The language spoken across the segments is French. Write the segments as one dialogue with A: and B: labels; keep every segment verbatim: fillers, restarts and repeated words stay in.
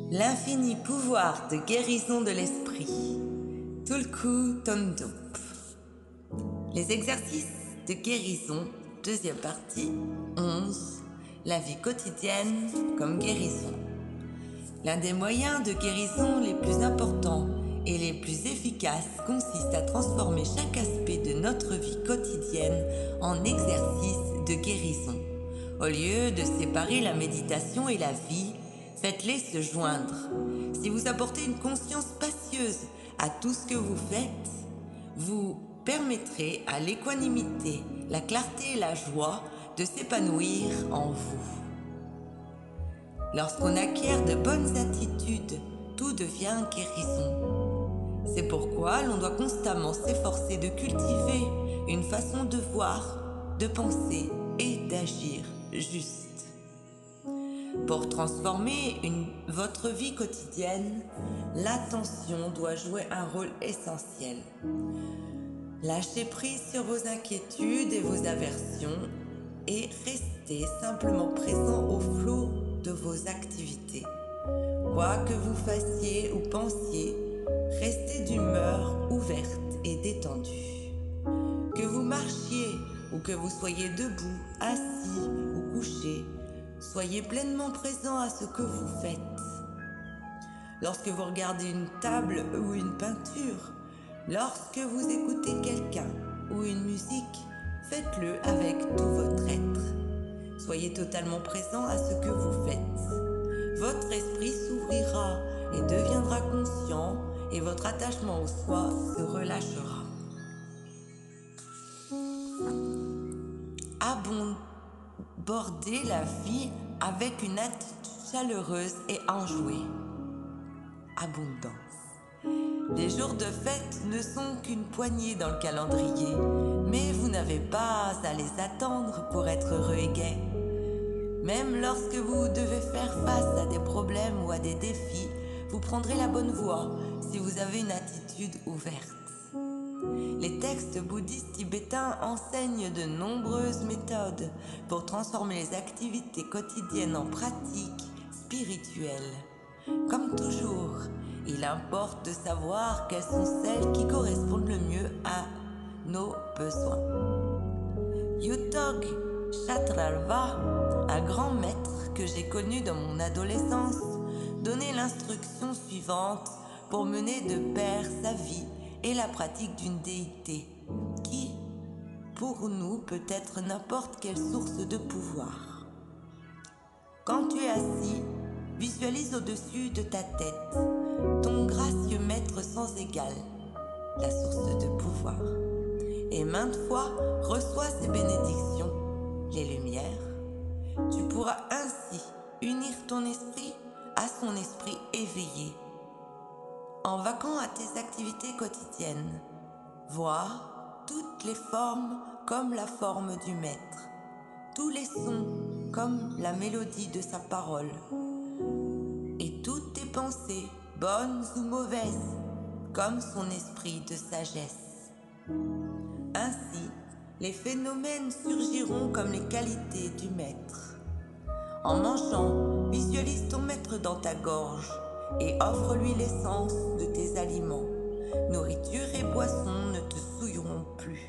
A: L'infini pouvoir de guérison de l'esprit. Tulku Tondup. Les exercices de guérison, deuxième partie, onze. La vie quotidienne comme guérison. L'un des moyens de guérison les plus importants et les plus efficaces consiste à transformer chaque aspect de notre vie quotidienne en exercice de guérison. Au lieu de séparer la méditation et la vie, faites-les se joindre. Si vous apportez une conscience spacieuse à tout ce que vous faites, vous permettrez à l'équanimité, la clarté et la joie de s'épanouir en vous. Lorsqu'on acquiert de bonnes attitudes, tout devient guérison. C'est pourquoi l'on doit constamment s'efforcer de cultiver une façon de voir, de penser et d'agir juste. Pour transformer une, votre vie quotidienne, l'attention doit jouer un rôle essentiel. Lâchez prise sur vos inquiétudes et vos aversions et restez simplement présent au flot de vos activités. Quoi que vous fassiez ou pensiez, restez d'humeur ouverte et détendue. Que vous marchiez ou que vous soyez debout, assis ou couché, soyez pleinement présent à ce que vous faites. Lorsque vous regardez une table ou une peinture, lorsque vous écoutez quelqu'un ou une musique, faites-le avec tout votre être. Soyez totalement présent à ce que vous faites. Votre esprit s'ouvrira et deviendra conscient et votre attachement au soi se relâchera. Abordez la vie avec une attitude chaleureuse et enjouée. Abondance. Les jours de fête ne sont qu'une poignée dans le calendrier, mais vous n'avez pas à les attendre pour être heureux et gai. Même lorsque vous devez faire face à des problèmes ou à des défis, vous prendrez la bonne voie si vous avez une attitude ouverte. Les textes bouddhistes tibétains enseignent de nombreuses méthodes pour transformer les activités quotidiennes en pratiques spirituelles. Comme toujours, il importe de savoir quelles sont celles qui correspondent le mieux à nos besoins. Yutog Chatralva, un grand maître que j'ai connu dans mon adolescence, donnait l'instruction suivante pour mener de pair sa vie et la pratique d'une déité qui, pour nous, peut être n'importe quelle source de pouvoir. Quand tu es assis, visualise au-dessus de ta tête ton gracieux maître sans égal, la source de pouvoir, et maintes fois reçois ses bénédictions, les lumières. Tu pourras ainsi unir ton esprit à son esprit éveillé. En vaquant à tes activités quotidiennes, vois toutes les formes comme la forme du maître, tous les sons comme la mélodie de sa parole, et toutes tes pensées, bonnes ou mauvaises, comme son esprit de sagesse. Ainsi, les phénomènes surgiront comme les qualités du maître. En mangeant, visualise ton maître dans ta gorge et offre-lui l'essence de tes aliments. Nourriture et boissons ne te souilleront plus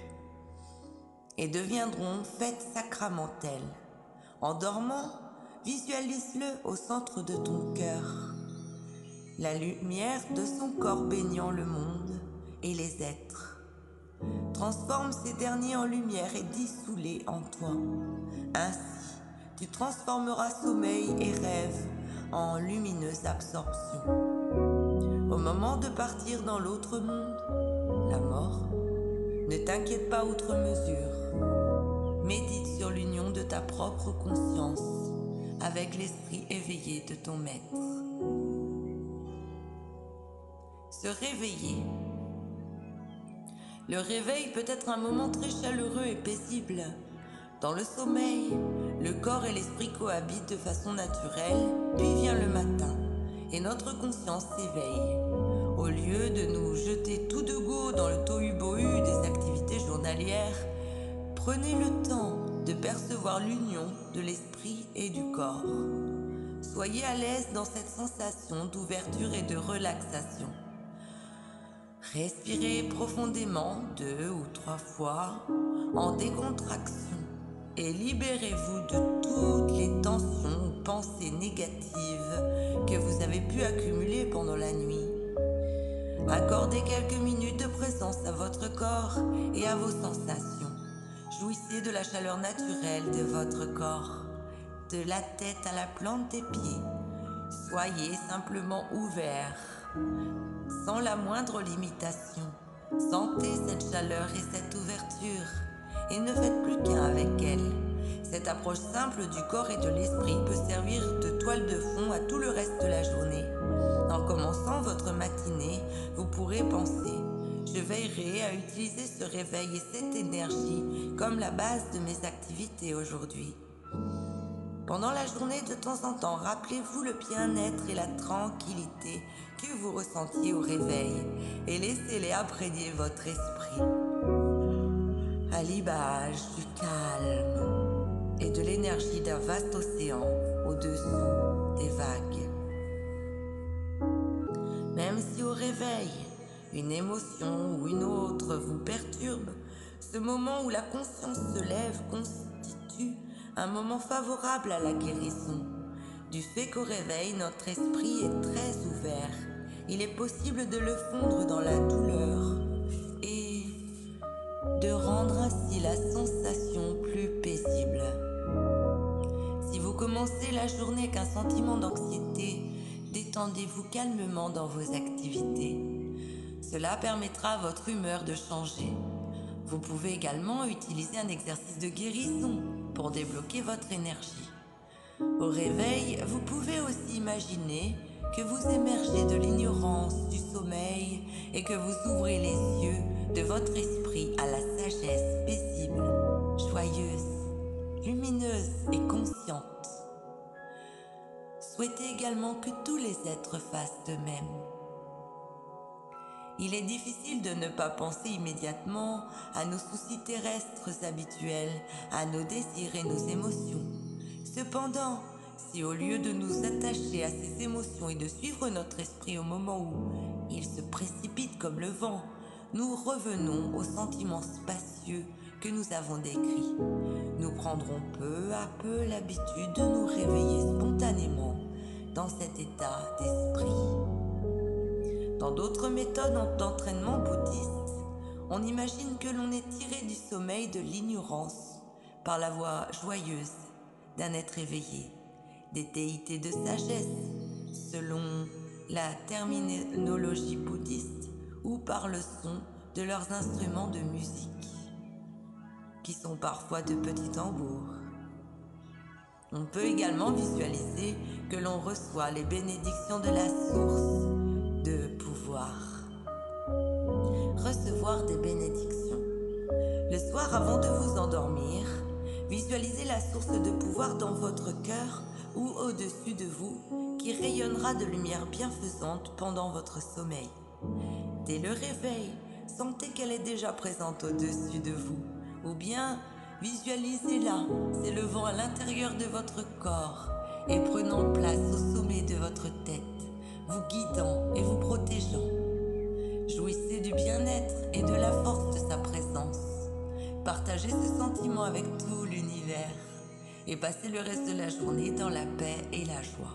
A: et deviendront fêtes sacramentelles. En dormant, visualise-le au centre de ton cœur, la lumière de son corps baignant le monde et les êtres. Transforme ces derniers en lumière et dissous-les en toi. Ainsi, tu transformeras sommeil et rêve en lumineuse absorption. Au moment de partir dans l'autre monde, la mort, ne t'inquiète pas outre mesure. Médite sur l'union de ta propre conscience avec l'esprit éveillé de ton maître. Se réveiller. Le réveil peut être un moment très chaleureux et paisible. Dans le sommeil, le corps et l'esprit cohabitent de façon naturelle, puis vient le matin, et notre conscience s'éveille. Au lieu de nous jeter tout de go dans le tohu-bohu des activités journalières, prenez le temps de percevoir l'union de l'esprit et du corps. Soyez à l'aise dans cette sensation d'ouverture et de relaxation. Respirez profondément deux ou trois fois en décontraction et libérez-vous de toutes les tensions ou pensées négatives que vous avez pu accumuler pendant la nuit. Accordez quelques minutes de présence à votre corps et à vos sensations. Jouissez de la chaleur naturelle de votre corps, de la tête à la plante des pieds. Soyez simplement ouvert, sans la moindre limitation. Sentez cette chaleur et cette ouverture et ne faites plus qu'un avec elle. Cette approche simple du corps et de l'esprit peut servir de toile de fond à tout le reste de la journée. En commençant votre matinée, vous pourrez penser « Je veillerai à utiliser ce réveil et cette énergie comme la base de mes activités aujourd'hui ». Pendant la journée, de temps en temps, rappelez-vous le bien-être et la tranquillité que vous ressentiez au réveil et laissez-les imprégner votre esprit. À l'image du calme et de l'énergie d'un vaste océan au-dessous des vagues. Même si au réveil, une émotion ou une autre vous perturbe, ce moment où la conscience se lève constitue un moment favorable à la guérison. Du fait qu'au réveil, notre esprit est très ouvert, il est possible de le fondre dans la douleur et de rendre ainsi la sensation plus paisible. Si vous commencez la journée avec un sentiment d'anxiété, détendez-vous calmement dans vos activités. Cela permettra à votre humeur de changer. Vous pouvez également utiliser un exercice de guérison pour débloquer votre énergie. Au réveil, vous pouvez aussi imaginer que vous émergez de l'ignorance, du sommeil et que vous ouvrez les yeux de votre esprit à la sagesse paisible, joyeuse, lumineuse et consciente. Souhaitez également que tous les êtres fassent de même. Il est difficile de ne pas penser immédiatement à nos soucis terrestres habituels, à nos désirs et nos émotions. Cependant, si au lieu de nous attacher à ces émotions et de suivre notre esprit au moment où il se précipite comme le vent, nous revenons aux sentiments spacieux que nous avons décrits, nous prendrons peu à peu l'habitude de nous réveiller spontanément dans cet état d'esprit. Dans d'autres méthodes d'entraînement bouddhiste, on imagine que l'on est tiré du sommeil de l'ignorance par la voix joyeuse d'un être éveillé, des déités de sagesse, selon la terminologie bouddhiste, ou par le son de leurs instruments de musique, qui sont parfois de petits tambours. On peut également visualiser que l'on reçoit les bénédictions de la source de pouvoir. Recevoir des bénédictions. Le soir, avant de vous endormir, visualisez la source de pouvoir dans votre cœur ou au-dessus de vous qui rayonnera de lumière bienfaisante pendant votre sommeil. Dès le réveil, sentez qu'elle est déjà présente au-dessus de vous, ou bien visualisez-la s'élevant à l'intérieur de votre corps et prenant place au sommet de votre tête, vous guidant et vous protégeant. Jouissez du bien-être et de la force de sa présence. Partagez ce sentiment avec tout l'univers et passez le reste de la journée dans la paix et la joie.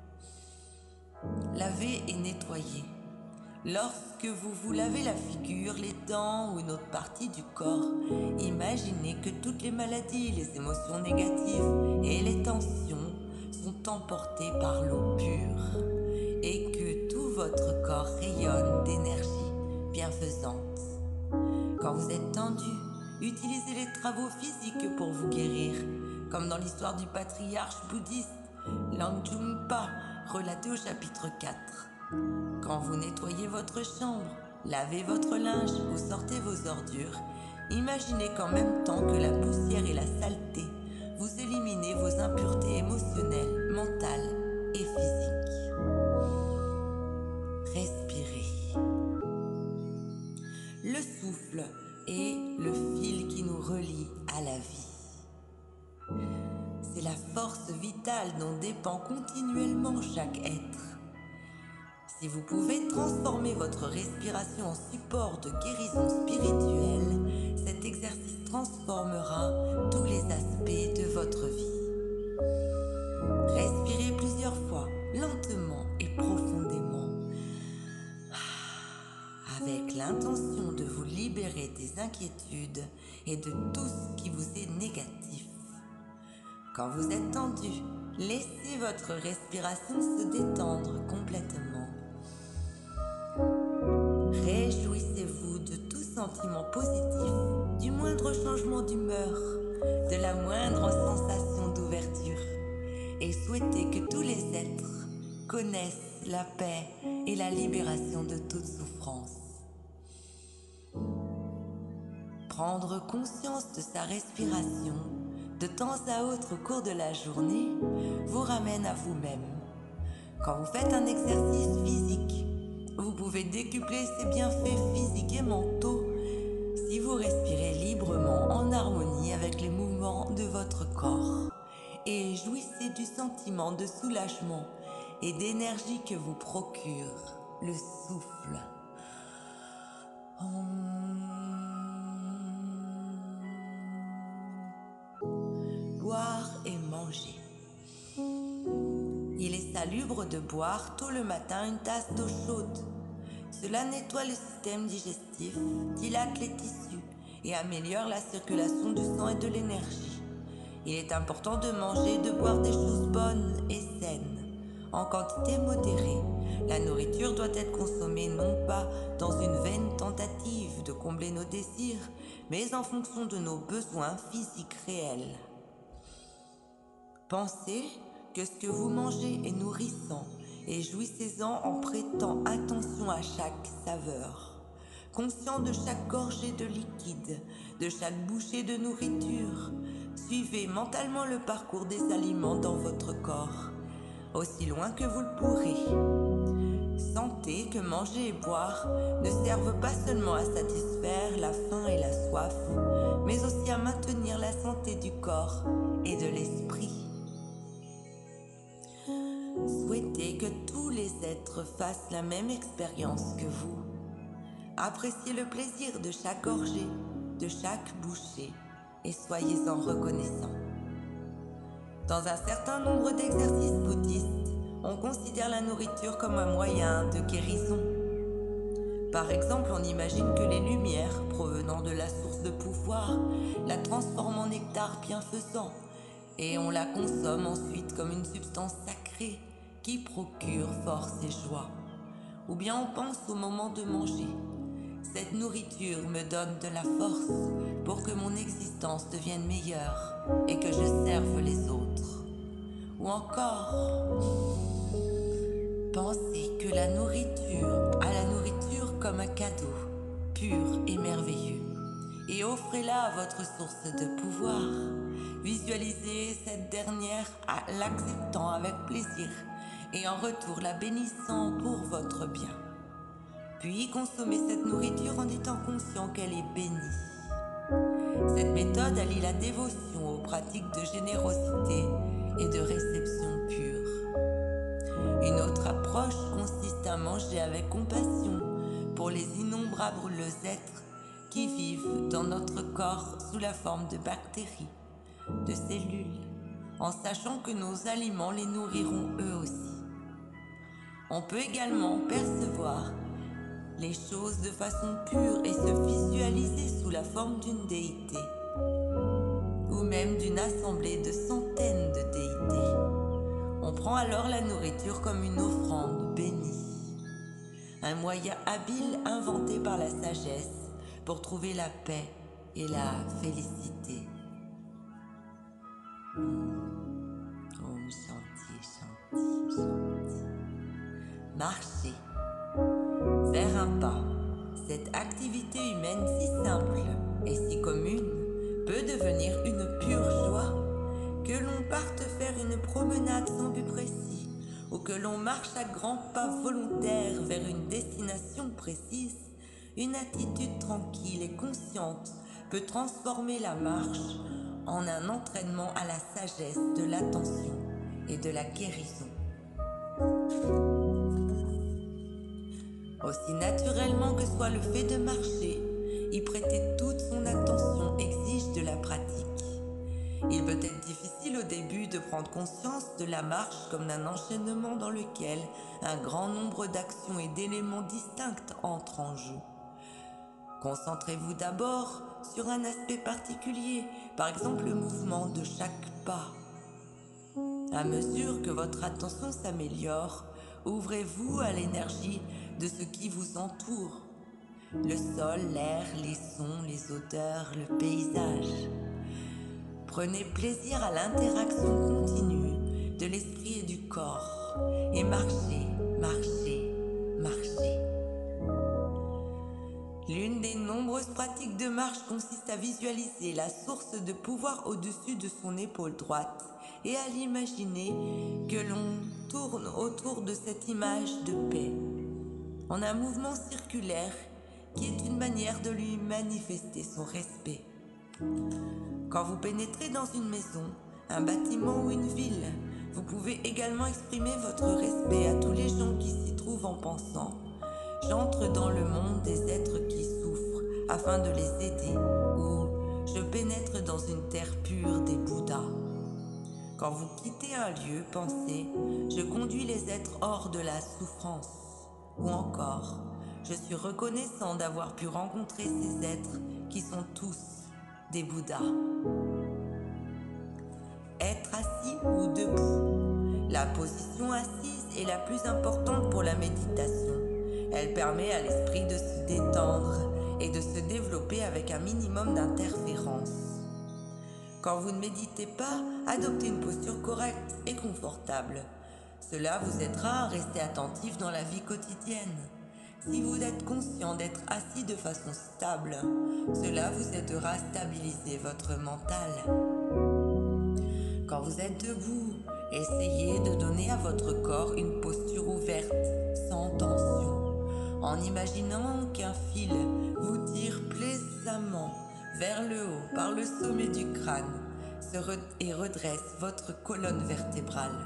A: Lavez et nettoyez. Lorsque vous vous lavez la figure, les dents ou une autre partie du corps, imaginez que toutes les maladies, les émotions négatives et les tensions sont emportées par l'eau pure et que tout votre corps rayonne d'énergie bienfaisante. Quand vous êtes tendu, utilisez les travaux physiques pour vous guérir, comme dans l'histoire du patriarche bouddhiste Longzhungpa, relatée au chapitre quatre. Quand vous nettoyez votre chambre, lavez votre linge ou sortez vos ordures, imaginez qu'en même temps que la poussière et la saleté, vous éliminez vos impuretés émotionnelles, mentales et physiques. Respirez. Le souffle est le fil qui nous relie à la vie. C'est la force vitale dont dépend continuellement Si vous pouvez transformer votre respiration en support de guérison spirituelle, cet exercice transformera tous les aspects de votre vie. Respirez plusieurs fois, lentement et profondément, avec l'intention de vous libérer des inquiétudes et de tout ce qui vous est négatif. Quand vous êtes tendu, laissez votre respiration se détendre complètement. Réjouissez-vous de tout sentiment positif, du moindre changement d'humeur, de la moindre sensation d'ouverture, et souhaitez que tous les êtres connaissent la paix et la libération de toute souffrance. Prendre conscience de sa respiration de temps à autre au cours de la journée vous ramène à vous-même. Quand vous faites un exercice physique, vous pouvez décupler ses bienfaits physiques et mentaux si vous respirez librement en harmonie avec les mouvements de votre corps et jouissez du sentiment de soulagement et d'énergie que vous procure le souffle. Boire et manger. Il est salubre de boire tôt le matin une tasse d'eau chaude. Cela nettoie le système digestif, dilate les tissus et améliore la circulation du sang et de l'énergie. Il est important de manger et de boire des choses bonnes et saines, en quantité modérée. La nourriture doit être consommée non pas dans une vaine tentative de combler nos désirs, mais en fonction de nos besoins physiques réels. Pensez que ce que vous mangez est nourrissant et jouissez-en en prêtant attention à chaque saveur. Conscient de chaque gorgée de liquide, de chaque bouchée de nourriture, suivez mentalement le parcours des aliments dans votre corps, aussi loin que vous le pourrez. Sentez que manger et boire ne servent pas seulement à satisfaire la faim et la soif, mais aussi à maintenir la santé du corps et de l'esprit. Souhaitez que tous les êtres fassent la même expérience que vous. Appréciez le plaisir de chaque gorgée, de chaque bouchée, et soyez-en reconnaissants. Dans un certain nombre d'exercices bouddhistes, on considère la nourriture comme un moyen de guérison. Par exemple, on imagine que les lumières provenant de la source de pouvoir la transforment en nectar bienfaisant, et on la consomme ensuite comme une substance sacrée qui procure force et joie. Ou bien on pense au moment de manger. Cette nourriture me donne de la force pour que mon existence devienne meilleure et que je serve les autres. Ou encore, pensez que la nourriture à la nourriture comme un cadeau, pur et merveilleux, et offrez-la à votre source de pouvoir. Visualisez cette dernière en l'acceptant avec plaisir et en retour la bénissant pour votre bien. Puis consommez cette nourriture en étant conscient qu'elle est bénie. Cette méthode allie la dévotion aux pratiques de générosité et de réception pure. Une autre approche consiste à manger avec compassion pour les innombrables êtres qui vivent dans notre corps sous la forme de bactéries, de cellules, en sachant que nos aliments les nourriront eux aussi. On peut également percevoir les choses de façon pure et se visualiser sous la forme d'une déité, ou même d'une assemblée de centaines de déités. On prend alors la nourriture comme une offrande bénie, un moyen habile inventé par la sagesse pour trouver la paix et la félicité. Om Shanti, Shanti, Shanti. Marcher. Faire un pas. Cette activité humaine si simple et si commune peut devenir une pure joie. Que l'on parte faire une promenade sans but précis ou que l'on marche à grands pas volontaires vers une destination précise, une attitude tranquille et consciente peut transformer la marche en un entraînement à la sagesse de l'attention et de la guérison. Aussi naturellement que soit le fait de marcher, y prêter toute son attention exige de la pratique. Il peut être difficile au début de prendre conscience de la marche comme d'un enchaînement dans lequel un grand nombre d'actions et d'éléments distincts entrent en jeu. Concentrez-vous d'abord sur un aspect particulier, par exemple le mouvement de chaque pas. À mesure que votre attention s'améliore, ouvrez-vous à l'énergie de ce qui vous entoure. Le sol, l'air, les sons, les odeurs, le paysage. Prenez plaisir à l'interaction continue de l'esprit et du corps et marchez, marchez, marchez. L'une des nombreuses pratiques de marche consiste à visualiser la source de pouvoir au-dessus de son épaule droite et à l'imaginer que l'on tourne autour de cette image de paix, en un mouvement circulaire qui est une manière de lui manifester son respect. Quand vous pénétrez dans une maison, un bâtiment ou une ville, vous pouvez également exprimer votre respect à tous les gens qui s'y trouvent en pensant « J'entre dans le monde des êtres qui souffrent afin de les aider » ou « Je pénètre dans une terre pure des Bouddhas ». Quand vous quittez un lieu, pensez « Je conduis les êtres hors de la souffrance » ou encore « Je suis reconnaissant d'avoir pu rencontrer ces êtres qui sont tous des Bouddhas ». Être assis ou debout. La position assise est la plus importante pour la méditation. Elle permet à l'esprit de se détendre et de se développer avec un minimum d'interférences. Quand vous ne méditez pas, adoptez une posture correcte et confortable. Cela vous aidera à rester attentif dans la vie quotidienne. Si vous êtes conscient d'être assis de façon stable, cela vous aidera à stabiliser votre mental. Quand vous êtes debout, essayez de donner à votre corps une posture ouverte, sans tension, en imaginant qu'un fil vous tire plaisamment vers le haut par le sommet du crâne et redresse votre colonne vertébrale.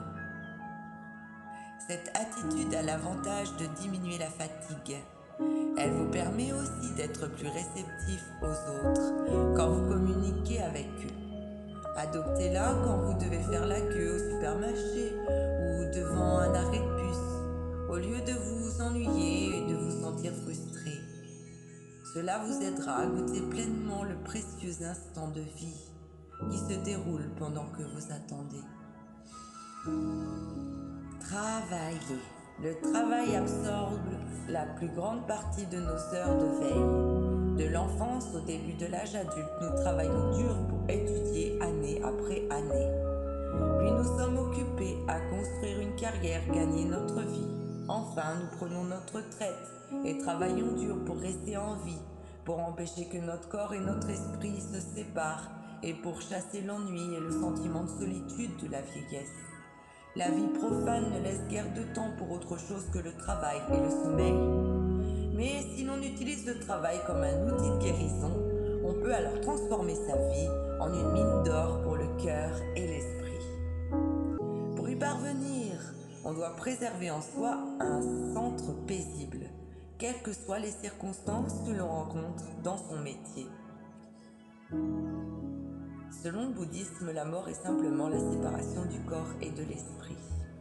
A: Cette attitude a l'avantage de diminuer la fatigue. Elle vous permet aussi d'être plus réceptif aux autres quand vous communiquez avec eux. Adoptez-la quand vous devez faire la queue au supermarché ou devant un arrêt de bus, au lieu de vous ennuyer et de vous sentir frustré. Cela vous aidera à goûter pleinement le précieux instant de vie qui se déroule pendant que vous attendez. Travailler. Le travail absorbe la plus grande partie de nos heures de veille. De l'enfance au début de l'âge adulte, nous travaillons dur pour étudier année après année. Puis nous sommes occupés à construire une carrière, gagner notre vie. Enfin, nous prenons notre retraite et travaillons dur pour rester en vie, pour empêcher que notre corps et notre esprit se séparent et pour chasser l'ennui et le sentiment de solitude de la vieillesse. La vie profane ne laisse guère de temps pour autre chose que le travail et le sommeil. Mais si l'on utilise le travail comme un outil de guérison, on peut alors transformer sa vie en une mine d'or pour le cœur et l'esprit. Pour y parvenir, on doit préserver en soi un centre paisible, quelles que soient les circonstances que l'on rencontre dans son métier. Selon le bouddhisme, la mort est simplement la séparation du corps et de l'esprit.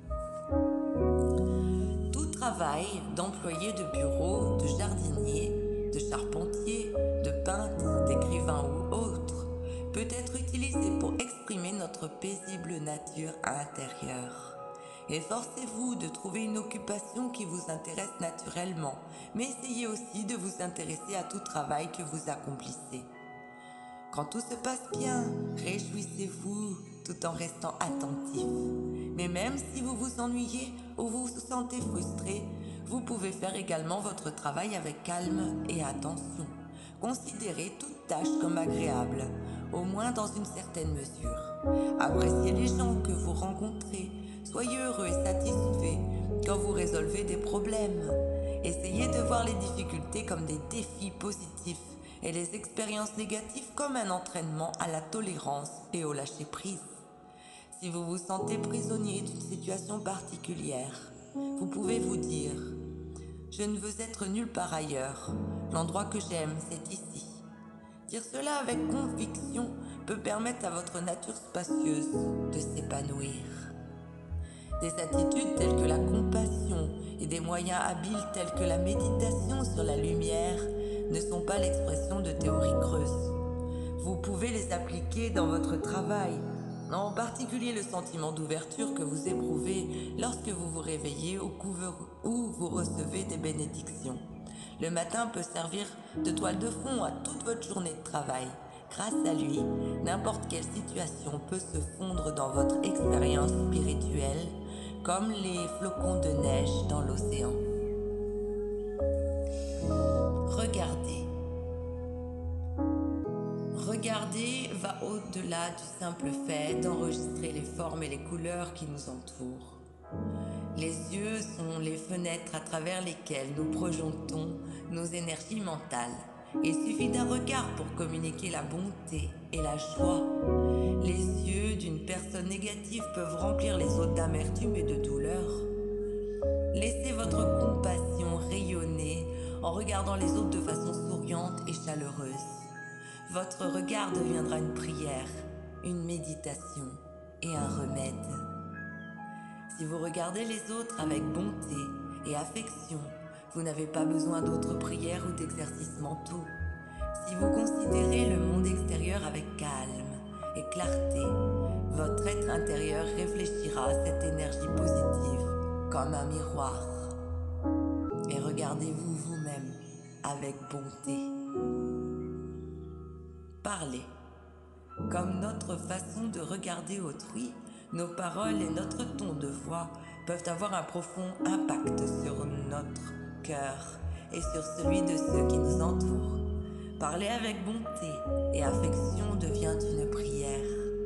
A: Tout travail d'employé de bureau, de jardinier, de charpentier, de peintre, d'écrivain ou autre peut être utilisé pour exprimer notre paisible nature intérieure. Efforcez-vous de trouver une occupation qui vous intéresse naturellement, mais essayez aussi de vous intéresser à tout travail que vous accomplissez. Quand tout se passe bien, réjouissez-vous tout en restant attentif. Mais même si vous vous ennuyez ou vous vous sentez frustré, vous pouvez faire également votre travail avec calme et attention. Considérez toute tâche comme agréable, au moins dans une certaine mesure. Appréciez les gens que vous rencontrez, soyez heureux et satisfait quand vous résolvez des problèmes. Essayez de voir les difficultés comme des défis positifs et les expériences négatives comme un entraînement à la tolérance et au lâcher-prise. Si vous vous sentez prisonnier d'une situation particulière, vous pouvez vous dire Je ne veux être nulle part ailleurs. L'endroit que j'aime, c'est ici. Dire cela avec conviction peut permettre à votre nature spacieuse de s'épanouir. Des attitudes telles que la compassion et des moyens habiles tels que la méditation sur la lumière ne sont pas l'expression de théories creuses. Vous pouvez les appliquer dans votre travail, en particulier le sentiment d'ouverture que vous éprouvez lorsque vous vous réveillez ou vous recevez des bénédictions. Le matin peut servir de toile de fond à toute votre journée de travail. Grâce à lui, n'importe quelle situation peut se fondre dans votre expérience spirituelle, comme les flocons de neige dans l'océan. Regardez. Regarder va au-delà du simple fait d'enregistrer les formes et les couleurs qui nous entourent. Les yeux sont les fenêtres à travers lesquelles nous projetons nos énergies mentales. Il suffit d'un regard pour communiquer la bonté et la joie. Les yeux d'une personne négative peuvent remplir les autres d'amertume et de douleur. Laissez votre compassion rayonner en regardant les autres de façon souriante et chaleureuse. Votre regard deviendra une prière, une méditation et un remède. Si vous regardez les autres avec bonté et affection, vous n'avez pas besoin d'autres prières ou d'exercices mentaux. Si vous considérez le monde extérieur avec calme et clarté, votre être intérieur réfléchira à cette énergie positive comme un miroir. Et regardez-vous vous-même avec bonté. Parlez. Comme notre façon de regarder autrui, nos paroles et notre ton de voix peuvent avoir un profond impact sur notre cœur et sur celui de ceux qui nous entourent. Parler avec bonté et affection devient une prière.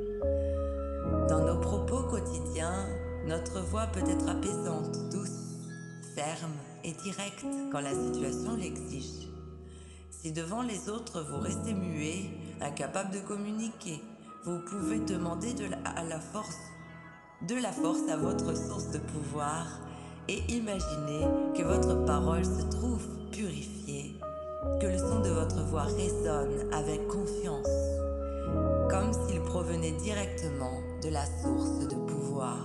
A: Dans nos propos quotidiens, notre voix peut être apaisante, douce, ferme et directe quand la situation l'exige. Si devant les autres vous restez muet, incapable de communiquer, vous pouvez demander de la, à la force, de la force à votre source de pouvoir et imaginer que votre parole se trouve purifiée, que le son de votre voix résonne avec confiance, comme s'il provenait directement de la source de pouvoir.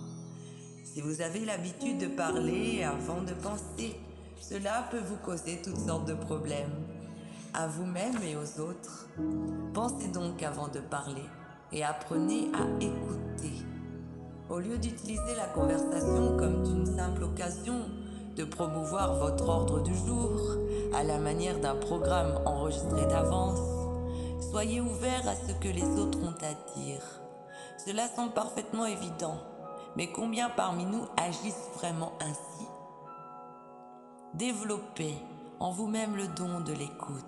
A: Si vous avez l'habitude de parler avant de penser, cela peut vous causer toutes sortes de problèmes, à vous-même et aux autres. Pensez donc avant de parler et apprenez à écouter. Au lieu d'utiliser la conversation comme une simple occasion de promouvoir votre ordre du jour à la manière d'un programme enregistré d'avance, soyez ouvert à ce que les autres ont à dire. Cela semble parfaitement évident, mais combien parmi nous agissent vraiment ainsi? Développez en vous-même le don de l'écoute.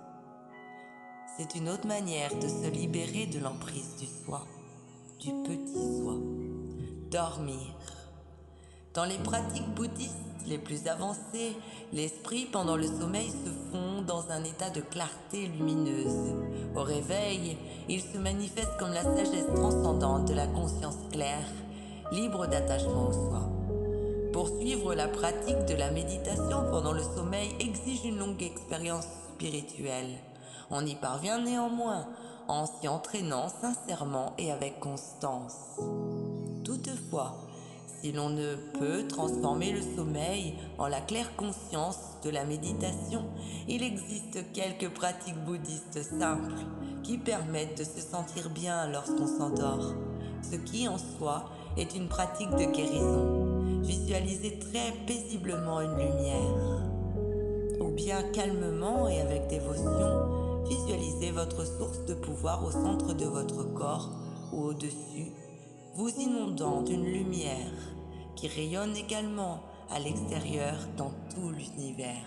A: C'est une autre manière de se libérer de l'emprise du soi, du petit soi. Dormir. Dans les pratiques bouddhistes les plus avancées, l'esprit pendant le sommeil se fond dans un état de clarté lumineuse. Au réveil, il se manifeste comme la sagesse transcendante de la conscience claire, libre d'attachement au soi. Poursuivre la pratique de la méditation pendant le sommeil exige une longue expérience spirituelle. On y parvient néanmoins en s'y entraînant sincèrement et avec constance. Toutefois, si l'on ne peut transformer le sommeil en la claire conscience de la méditation, il existe quelques pratiques bouddhistes simples qui permettent de se sentir bien lorsqu'on s'endort, ce qui en soi est une pratique de guérison. Visualisez très paisiblement une lumière, ou bien calmement et avec dévotion, visualisez votre source de pouvoir au centre de votre corps ou au-dessus, vous inondant d'une lumière qui rayonne également à l'extérieur dans tout l'univers.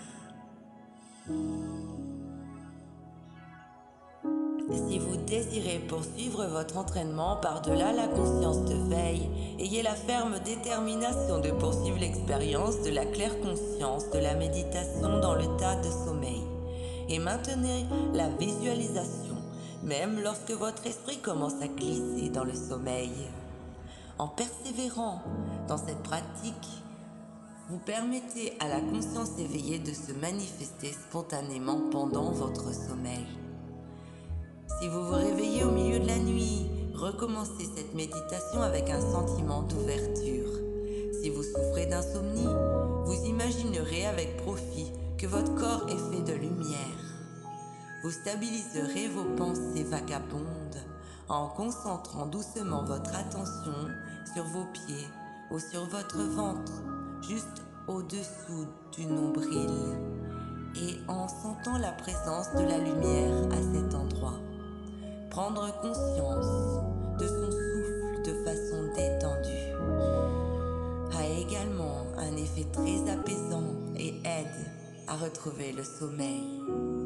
A: Si vous désirez poursuivre votre entraînement par-delà la conscience de veille, ayez la ferme détermination de poursuivre l'expérience de la claire conscience de la méditation dans l'état de sommeil et maintenez la visualisation même lorsque votre esprit commence à glisser dans le sommeil. En persévérant dans cette pratique, Vous permettez à la conscience éveillée de se manifester spontanément pendant votre sommeil. Si vous vous réveillez au milieu de la nuit, recommencez cette méditation avec un sentiment d'ouverture. Si vous souffrez d'insomnie, vous imaginerez avec profit que votre corps est fait de lumière. Vous stabiliserez vos pensées vagabondes en concentrant doucement votre attention sur vos pieds ou sur votre ventre, juste au-dessous du nombril, et en sentant la présence de la lumière à cet endroit. Prendre conscience de son souffle de façon détendue a également un effet très apaisant et aide à retrouver le sommeil.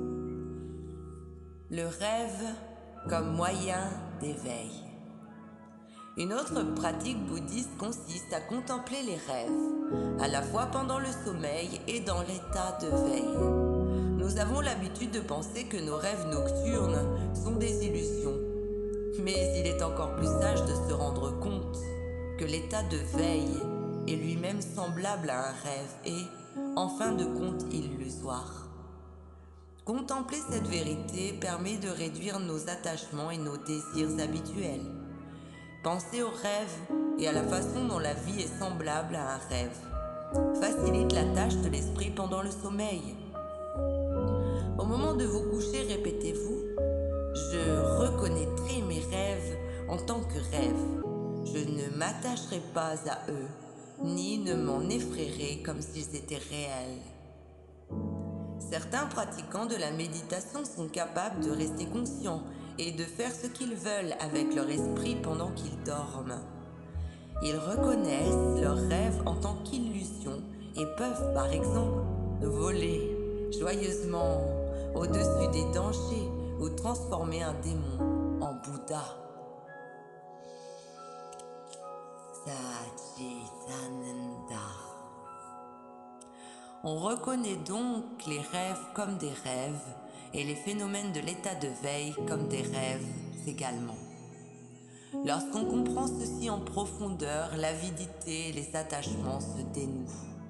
A: Le rêve comme moyen d'éveil. Une autre pratique bouddhiste consiste à contempler les rêves, à la fois pendant le sommeil et dans l'état de veille. Nous avons l'habitude de penser que nos rêves nocturnes sont des illusions, mais il est encore plus sage de se rendre compte que l'état de veille est lui-même semblable à un rêve et, en fin de compte, illusoire. Contempler cette vérité permet de réduire nos attachements et nos désirs habituels. Penser aux rêves et à la façon dont la vie est semblable à un rêve facilite la tâche de l'esprit pendant le sommeil. Au moment de vous coucher, répétez-vous « Je reconnaîtrai mes rêves en tant que rêves. Je ne m'attacherai pas à eux, ni ne m'en effraierai comme s'ils étaient réels. » Certains pratiquants de la méditation sont capables de rester conscients et de faire ce qu'ils veulent avec leur esprit pendant qu'ils dorment. Ils reconnaissent leurs rêves en tant qu'illusions et peuvent, par exemple, voler joyeusement au-dessus des dangers ou transformer un démon en Bouddha. Satchitananda. On reconnaît donc les rêves comme des rêves et les phénomènes de l'état de veille comme des rêves également. Lorsqu'on comprend ceci en profondeur, l'avidité et les attachements se dénouent.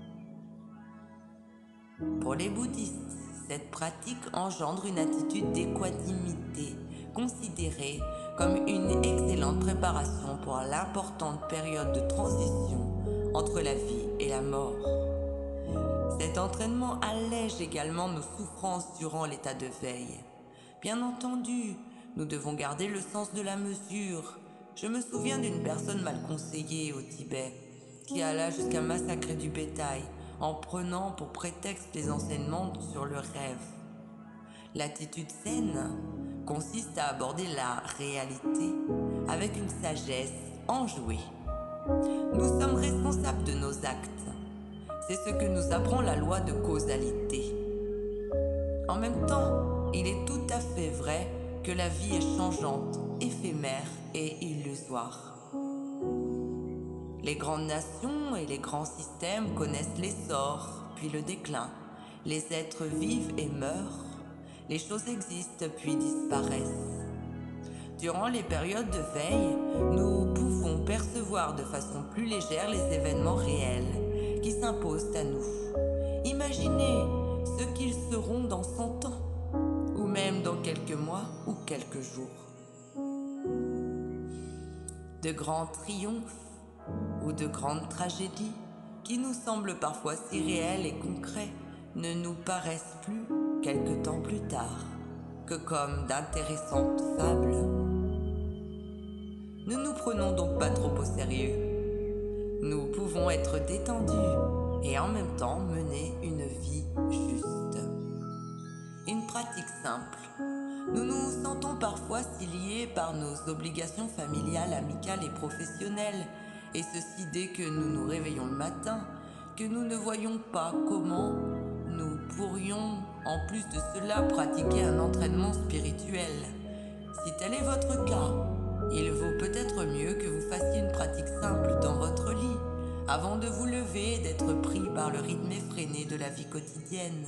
A: Pour les bouddhistes, cette pratique engendre une attitude d'équanimité, considérée comme une excellente préparation pour l'importante période de transition entre la vie et la mort. Cet entraînement allège également nos souffrances durant l'état de veille. Bien entendu, nous devons garder le sens de la mesure. Je me souviens d'une personne mal conseillée au Tibet qui alla jusqu'à massacrer du bétail en prenant pour prétexte les enseignements sur le rêve. L'attitude saine consiste à aborder la réalité avec une sagesse enjouée. Nous sommes responsables de nos actes. C'est ce que nous apprend la loi de causalité. En même temps, il est tout à fait vrai que la vie est changeante, éphémère et illusoire. Les grandes nations et les grands systèmes connaissent l'essor, puis le déclin. Les êtres vivent et meurent. Les choses existent puis disparaissent. Durant les périodes de veille, nous pouvons percevoir de façon plus légère les événements réels qui s'imposent à nous. Imaginez ce qu'ils seront dans cent ans, ou même dans quelques mois ou quelques jours. De grands triomphes ou de grandes tragédies qui nous semblent parfois si réels et concrets ne nous paraissent plus, quelque temps plus tard, que comme d'intéressantes fables. Ne nous prenons donc pas trop au sérieux. Nous pouvons être détendus et en même temps mener une vie juste. Une pratique simple. Nous nous sentons parfois si liés par nos obligations familiales, amicales et professionnelles, et ceci dès que nous nous réveillons le matin, que nous ne voyons pas comment nous pourrions, en plus de cela, pratiquer un entraînement spirituel. Si tel est votre cas, il vaut peut-être mieux que vous fassiez une pratique simple dans votre lit, avant de vous lever et d'être pris par le rythme effréné de la vie quotidienne.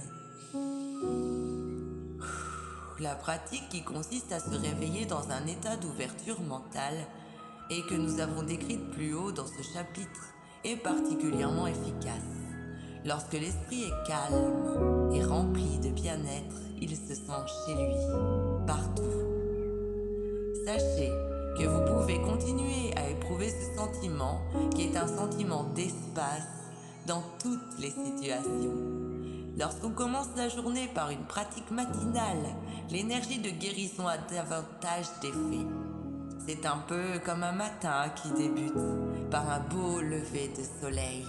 A: La pratique qui consiste à se réveiller dans un état d'ouverture mentale et que nous avons décrite plus haut dans ce chapitre est particulièrement efficace. Lorsque l'esprit est calme et rempli de bien-être, il se sent chez lui, partout. Sachez que vous pouvez continuer à éprouver ce sentiment qui est un sentiment d'espace dans toutes les situations. Lorsqu'on commence la journée par une pratique matinale, l'énergie de guérison a davantage d'effet. C'est un peu comme un matin qui débute par un beau lever de soleil.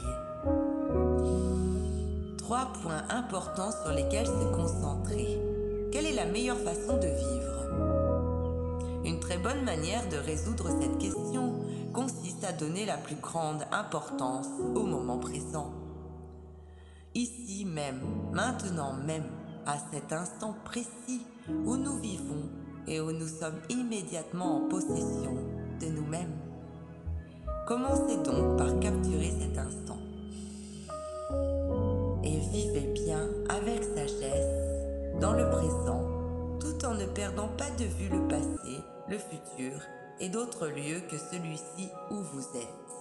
A: Trois points importants sur lesquels se concentrer. Quelle est la meilleure façon de vivre? Une très bonne manière de résoudre cette question consiste à donner la plus grande importance au moment présent. Ici même, maintenant même, à cet instant précis où nous vivons et où nous sommes immédiatement en possession de nous-mêmes. Commencez donc par capturer cet instant. Et vivez bien avec sagesse dans le présent, tout en ne perdant pas de vue le passé, le futur et d'autres lieux que celui-ci où vous êtes.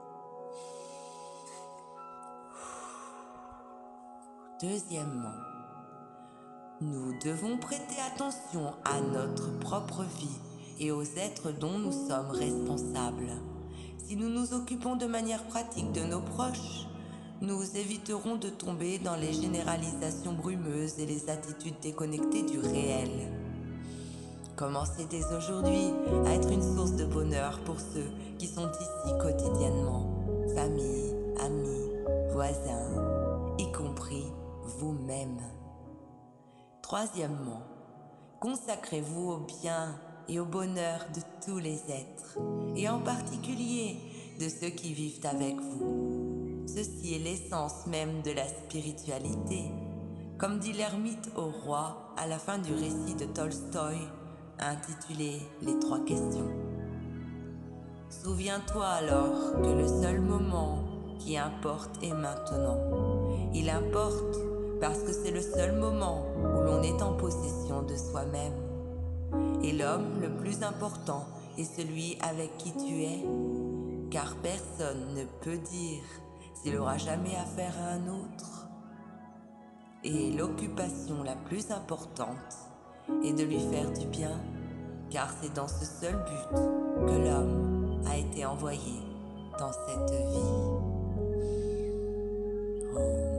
A: Deuxièmement, nous devons prêter attention à notre propre vie et aux êtres dont nous sommes responsables. Si nous nous occupons de manière pratique de nos proches, nous éviterons de tomber dans les généralisations brumeuses et les attitudes déconnectées du réel. Commencez dès aujourd'hui à être une source de bonheur pour ceux qui sont ici quotidiennement, famille, amis, voisins, y compris vous-même. Troisièmement, consacrez-vous au bien et au bonheur de tous les êtres, et en particulier de ceux qui vivent avec vous. Ceci est l'essence même de la spiritualité. Comme dit l'ermite au roi à la fin du récit de Tolstoï, intitulé « Les trois questions ». Souviens-toi alors que le seul moment qui importe est maintenant. Il importe parce que c'est le seul moment où l'on est en possession de soi-même. Et l'homme le plus important est celui avec qui tu es, car personne ne peut dire s'il aura jamais affaire à un autre. Et l'occupation la plus importante est de lui faire du bien, car c'est dans ce seul but que l'homme a été envoyé dans cette vie. Oh.